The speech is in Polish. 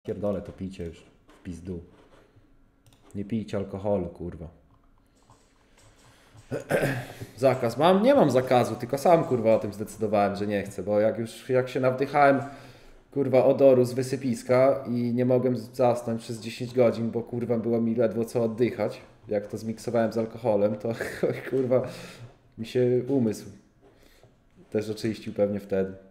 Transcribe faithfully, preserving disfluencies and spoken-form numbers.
Pierdolę to picie już w pizdu. Nie pijcie alkoholu, kurwa. Zakaz mam? Nie mam zakazu, tylko sam kurwa o tym zdecydowałem, że nie chcę, bo jak już jak się nawdychałem kurwa odoru z wysypiska i nie mogłem zasnąć przez dziesięć godzin, bo kurwa było mi ledwo co oddychać, jak to zmiksowałem z alkoholem, to kurwa mi się umysł też oczyścił pewnie wtedy.